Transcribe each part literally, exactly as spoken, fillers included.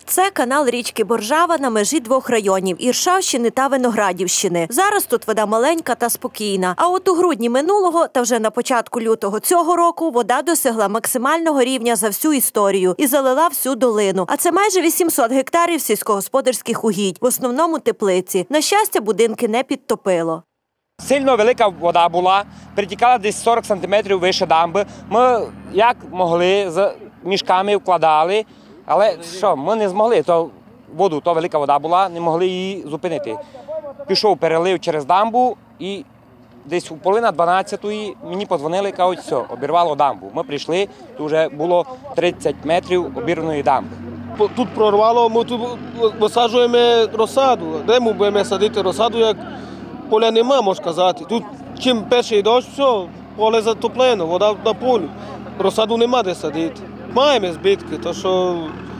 Це канал річки Боржава на межі двох районів – Іршавщини та Виноградівщини. Зараз тут вода маленька та спокійна. А от у грудні минулого та вже на початку лютого цього року вода досягла максимального рівня за всю історію і залила всю долину. А це майже вісімсот гектарів сільськогосподарських угідь, в основному теплиці. На щастя, будинки не підтопило. Сильно велика вода була, притікала десь сорок сантиметрів вище дамби. Ми як могли з мішками вкладали, але що, ми не змогли, то воду, то велика вода була, не могли її зупинити. Пішов перелив через дамбу і десь у половина дванадцятої мені подзвонили, кажуть, все, обірвало дамбу. Ми прийшли, тут вже було тридцять метрів обірваної дамби. Тут прорвало, ми тут висаджуємо розсаду. Де ми будемо садити розсаду, як поля нема, можна сказати. Тут чим перший дощ, все, поле затоплено, вода на полі. Розсаду нема де садити. Маємо збитки, то що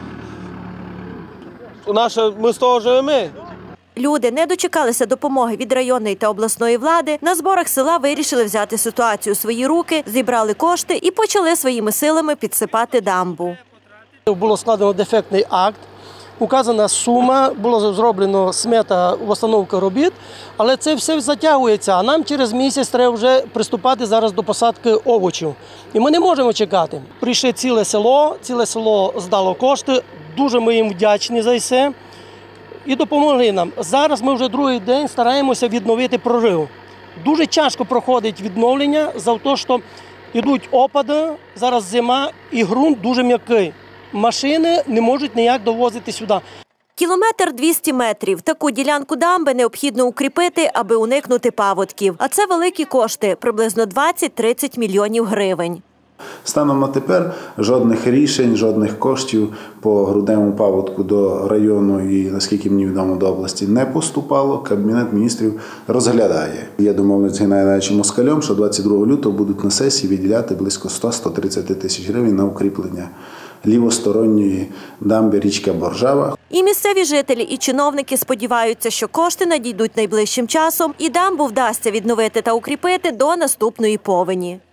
наше, ми з того живемо. Люди не дочекалися допомоги від районної та обласної влади. На зборах села вирішили взяти ситуацію у свої руки, зібрали кошти і почали своїми силами підсипати дамбу. Було складено дефектний акт, указана сума, було зроблено смета установка робіт, але це все затягується, а нам через місяць треба вже приступати зараз до посадки овочів. І ми не можемо чекати. Прийшло ціле село, ціле село здало кошти, дуже ми їм вдячні за це і допомогли нам. Зараз ми вже другий день стараємося відновити прорив. Дуже тяжко проходить відновлення за те, що йдуть опади, зараз зима і ґрунт дуже м'який. Машини не можуть ніяк довозити сюди. Кілометр двісті метрів. Таку ділянку дамби необхідно укріпити, аби уникнути паводків. А це великі кошти – приблизно двадцять-тридцять мільйонів гривень. Станом на тепер жодних рішень, жодних коштів по грудневому паводку до району і, наскільки мені відомо, до області не поступало. Кабінет міністрів розглядає. Я домовлений з Геннадієм Геннадійовичем Москалем, що двадцять другого лютого будуть на сесії виділяти близько сто-сто тридцять тисяч гривень на укріплення лівосторонньої дамби річка Боржава. І місцеві жителі, і чиновники сподіваються, що кошти надійдуть найближчим часом і дамбу вдасться відновити та укріпити до наступної повені.